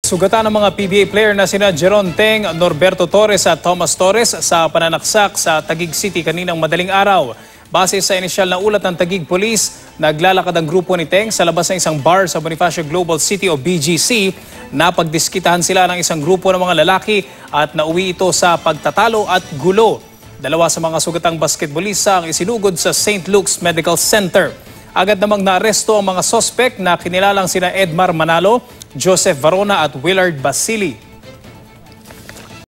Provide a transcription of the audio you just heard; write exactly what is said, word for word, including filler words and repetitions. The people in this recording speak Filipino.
Sugatan ng mga P B A player na sina Jeron Teng, Norberto Torres at Thomas Torres sa pananaksak sa Taguig City kaninang madaling araw. Base sa inisyal na ulat ng Taguig Police, naglalakad ang grupo ni Teng sa labas ng isang bar sa Bonifacio Global City o B G C. Napagdiskitahan sila ng isang grupo ng mga lalaki at nauwi ito sa pagtatalo at gulo. Dalawa sa mga sugatang basketballista ang isinugod sa Saint Luke's Medical Center. Agad namang naaresto ang mga sospek na kinilalang sina Edmar Manalo, Joseph Varona at Willard Basili.